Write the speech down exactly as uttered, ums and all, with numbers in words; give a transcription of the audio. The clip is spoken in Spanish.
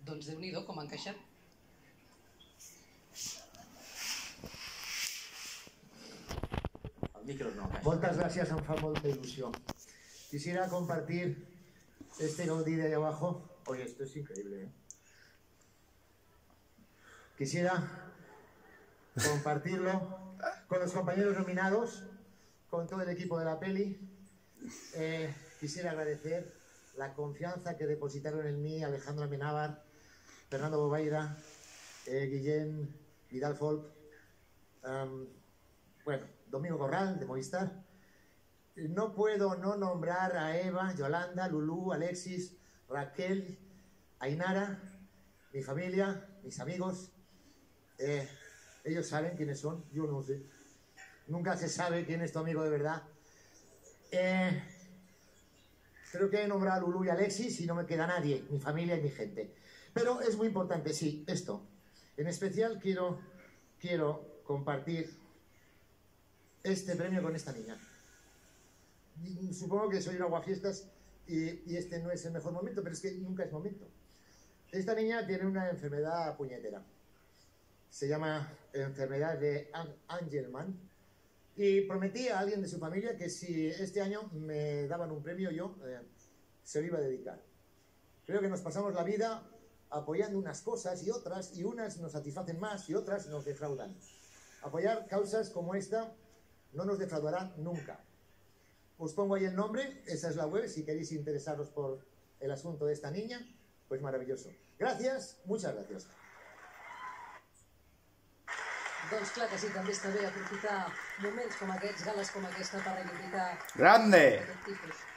Doncs Déu-n'hi-do com ha encaixat. Muchas gracias, em fa molta ilusión. Quisiera compartir este Gaudí de ahí abajo. Oye, esto es increíble, ¿eh? Quisiera compartirlo con los compañeros nominados, con todo el equipo de la peli. Eh, quisiera agradecer la confianza que depositaron en mí Alejandro Amenábar, Fernando Bobaida, eh, Guillén Vidal Folk, um, bueno, Domingo Corral de Movistar. No puedo no nombrar a Eva, Yolanda, Lulú, Alexis, Raquel, Ainara, mi familia, mis amigos. Eh, ellos saben quiénes son, yo no sé. Nunca se sabe quién es tu amigo de verdad. Eh, creo que he nombrado a Lulú y Alexis y no me queda nadie, mi familia y mi gente. Pero es muy importante, sí, esto. En especial quiero, quiero compartir este premio con esta niña. Supongo que soy un aguafiestas y, y este no es el mejor momento, pero es que nunca es momento. Esta niña tiene una enfermedad puñetera. Se llama enfermedad de Angelman. Y prometí a alguien de su familia que si este año me daban un premio, yo eh, se lo iba a dedicar. Creo que nos pasamos la vida apoyando unas cosas y otras, y unas nos satisfacen más y otras nos defraudan. Apoyar causas como esta no nos defraudará nunca. Os pongo ahí el nombre, esa es la web, si queréis interesaros por el asunto de esta niña, pues maravilloso. Gracias, muchas gracias. Doncs clar que sí, també està bé aprofitar moments com aquests, gales com aquesta, per reivindicar Grande! aquest tipus.